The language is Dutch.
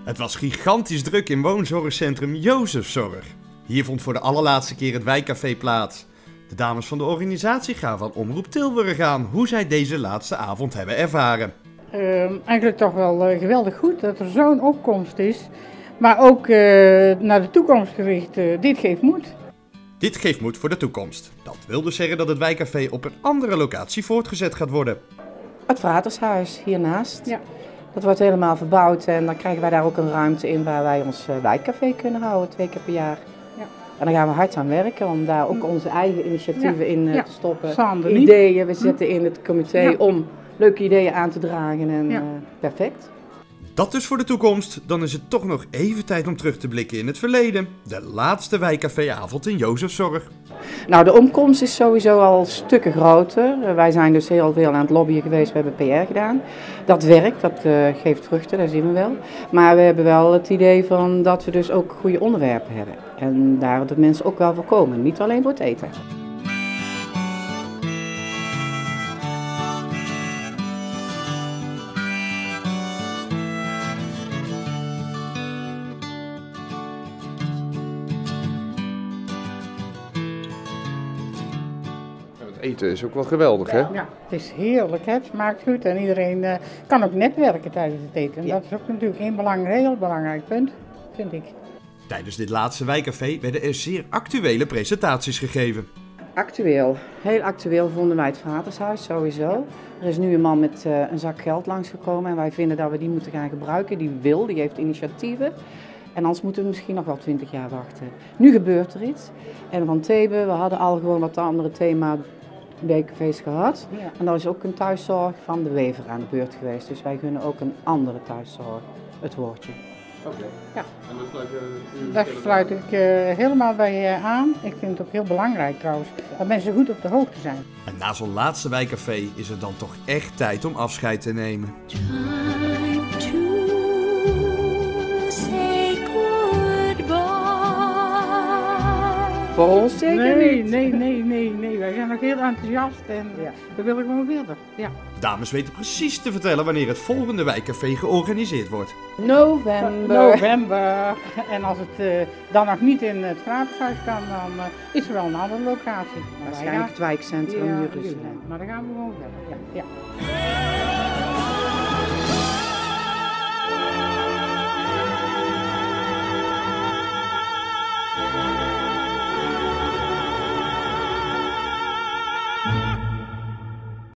Het was gigantisch druk in woonzorgcentrum Jozefzorg. Hier vond voor de allerlaatste keer het wijkcafé plaats. De dames van de organisatie gaven aan Omroep Tilburg aan hoe zij deze laatste avond hebben ervaren. Eigenlijk toch wel geweldig goed dat er zo'n opkomst is. Maar ook naar de toekomst gericht, dit geeft moed. Dit geeft moed voor de toekomst. Dat wil dus zeggen dat het wijkcafé op een andere locatie voortgezet gaat worden. Het Vatershuis hiernaast. Ja. Dat wordt helemaal verbouwd en dan krijgen wij daar ook een ruimte in waar wij ons wijkcafé kunnen houden 2 keer per jaar. Ja. En dan gaan we hard aan werken om daar ook onze eigen initiatieven in te stoppen. Sander Ideeën, we zitten in het comité om leuke ideeën aan te dragen en Ja. Perfect. Dat dus voor de toekomst. Dan is het toch nog even tijd om terug te blikken in het verleden. De laatste wijkcaféavond in Jozefzorg. Nou, de opkomst is sowieso al stukken groter. Wij zijn dus heel veel aan het lobbyen geweest, we hebben PR gedaan. Dat werkt, dat geeft vruchten, dat zien we wel. Maar we hebben wel het idee van dat we dus ook goede onderwerpen hebben. En daar de mensen ook wel voor komen, niet alleen voor het eten. Eten is ook wel geweldig, hè? Ja, het is heerlijk, hè? Het smaakt goed en iedereen kan ook netwerken tijdens het eten. En Ja. dat is ook natuurlijk heel belangrijk punt, vind ik. Tijdens dit laatste wijkcafé werden er zeer actuele presentaties gegeven. Actueel, heel actueel vonden wij het Vatershuis sowieso. Er is nu een man met een zak geld langsgekomen en wij vinden dat we die moeten gaan gebruiken. Die heeft initiatieven. En anders moeten we misschien nog wel 20 jaar wachten. Nu gebeurt er iets. En van Thebe, we hadden al gewoon wat andere thema wijkcafés gehad. Ja. En daar is ook een thuiszorg van de Wever aan de beurt geweest. Dus wij gunnen ook een andere thuiszorg het woordje. Oké. Ja. En dat sluit je... Daar sluit ik helemaal bij aan. Ik vind het ook heel belangrijk trouwens, dat mensen goed op de hoogte zijn. En na zo'n laatste wijkcafé is het dan toch echt tijd om afscheid te nemen. Time to say goodbye. Voor ons zeker Nee, niet. nee. Wij zijn nog heel enthousiast en Ja. we willen gewoon verder. Ja. Dames weten precies te vertellen wanneer het volgende wijkcafé georganiseerd wordt. November. En als het dan nog niet in het Vatershuis kan, dan is er wel een andere locatie. Maar wij Waarschijnlijk het wijkcentrum gaan- Jeruzalem. Maar dan gaan we gewoon verder. Ja.